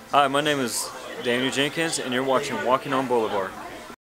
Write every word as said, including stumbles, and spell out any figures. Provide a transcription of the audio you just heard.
Hi, my name is Daniel Jenkins, and you're watching Walking on Boulevard.